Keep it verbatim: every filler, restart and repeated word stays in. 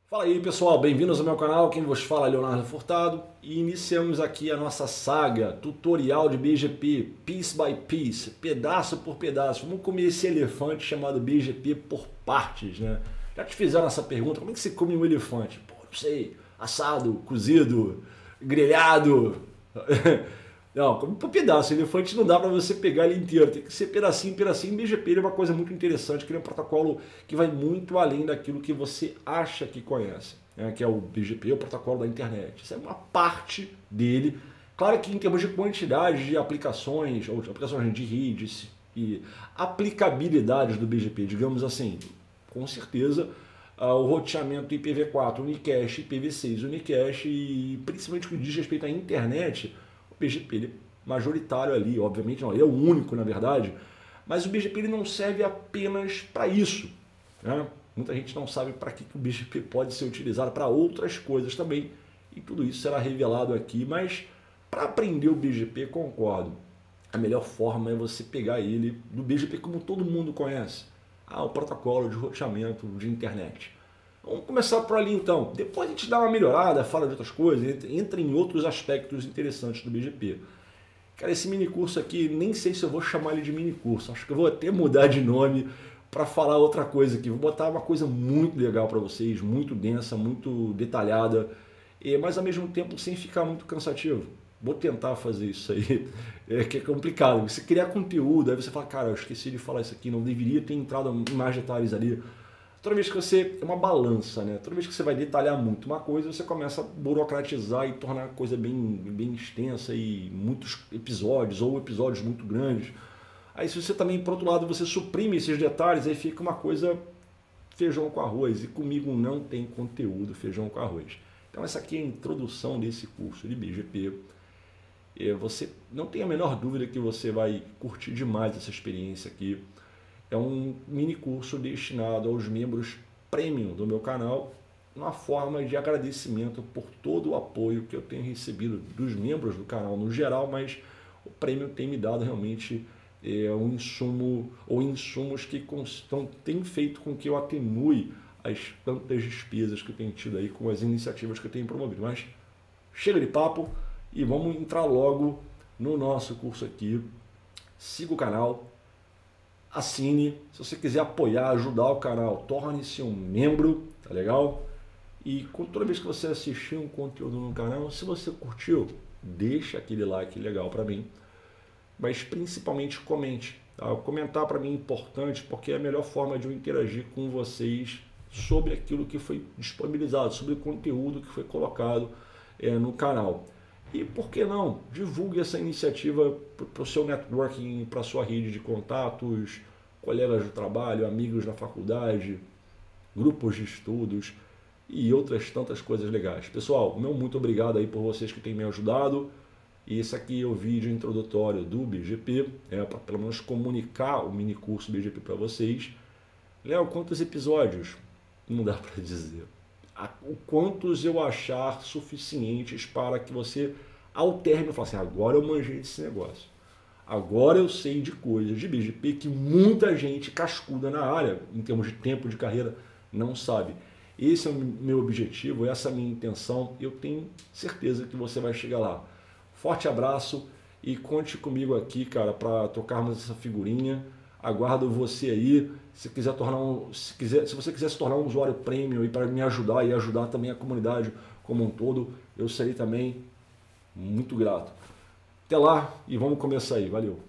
Fala aí pessoal, bem-vindos ao meu canal, quem vos fala é Leonardo Furtado e iniciamos aqui a nossa saga tutorial de B G P, piece by piece, pedaço por pedaço. Vamos comer esse elefante chamado B G P por partes, né? Já te fizeram essa pergunta, como é que se come um elefante? Pô, não sei, assado, cozido, grelhado... Não, como por pedaço, o elefante não dá para você pegar ele inteiro, tem que ser pedacinho, pedacinho. B G P é uma coisa muito interessante, que é um protocolo que vai muito além daquilo que você acha que conhece, né? Que é o B G P, o protocolo da internet. Isso é uma parte dele. Claro que em termos de quantidade de aplicações, ou de aplicações de redes e aplicabilidade do B G P, digamos assim, com certeza, Uh, o roteamento I P v quatro, Unicast, I P v seis, Unicast e principalmente o que diz respeito à internet, o B G P ele é majoritário ali, obviamente não, ele é o único na verdade, mas o B G P ele não serve apenas para isso, né? Muita gente não sabe para que, que o B G P pode ser utilizado, para outras coisas também, e tudo isso será revelado aqui, mas para aprender o B G P, concordo, a melhor forma é você pegar ele do B G P como todo mundo conhece. Ah, o protocolo de roteamento de internet. Vamos começar por ali então. Depois a gente dá uma melhorada, fala de outras coisas, entra em outros aspectos interessantes do B G P. Cara, esse mini curso aqui, nem sei se eu vou chamar ele de mini curso. Acho que eu vou até mudar de nome para falar outra coisa aqui. Vou botar uma coisa muito legal para vocês, muito densa, muito detalhada, mas ao mesmo tempo sem ficar muito cansativo. Vou tentar fazer isso aí, é que é complicado. Você criar conteúdo, aí você fala, cara, eu esqueci de falar isso aqui, não deveria ter entrado em mais detalhes ali. Toda vez que você, é uma balança, né? Toda vez que você vai detalhar muito uma coisa, você começa a burocratizar e tornar a coisa bem, bem extensa e muitos episódios, ou episódios muito grandes. Aí se você também, por outro lado, você suprime esses detalhes, aí fica uma coisa feijão com arroz. E comigo não tem conteúdo feijão com arroz. Então essa aqui é a introdução desse curso de B G P. Você não tem a menor dúvida que você vai curtir demais essa experiência aqui. É um mini curso destinado aos membros premium do meu canal, uma forma de agradecimento por todo o apoio que eu tenho recebido dos membros do canal no geral, mas o premium tem me dado realmente é, um insumo, ou insumos que constam, tem feito com que eu atenue as tantas despesas que eu tenho tido aí com as iniciativas que eu tenho promovido. Mas chega de papo. E vamos entrar logo no nosso curso aqui. Siga o canal, assine. Se você quiser apoiar, ajudar o canal, torne-se um membro, tá legal? E toda vez que você assistir um conteúdo no canal, se você curtiu, deixa aquele like legal para mim. Mas principalmente comente. Tá? Comentar para mim é importante porque é a melhor forma de eu interagir com vocês sobre aquilo que foi disponibilizado, sobre o conteúdo que foi colocado é, no canal. E por que não? Divulgue essa iniciativa para o seu networking, para a sua rede de contatos, colegas de trabalho, amigos na faculdade, grupos de estudos e outras tantas coisas legais. Pessoal, meu muito obrigado aí por vocês que têm me ajudado. E esse aqui é o vídeo introdutório do B G P, é, para pelo menos comunicar o mini curso B G P para vocês. Léo, quantos episódios? Não dá para dizer. O quantos eu achar suficientes para que você, ao término, fale assim, agora eu manjei desse negócio. Agora eu sei de coisas de B G P que muita gente cascuda na área, em termos de tempo de carreira, não sabe. Esse é o meu objetivo, essa é a minha intenção. Eu tenho certeza que você vai chegar lá. Forte abraço e conte comigo aqui, cara, para tocarmos essa figurinha. Aguardo você aí. Se quiser tornar um, se quiser, se você quiser se tornar um usuário premium e para me ajudar e ajudar também a comunidade como um todo, eu serei também muito grato. Até lá e vamos começar aí. Valeu.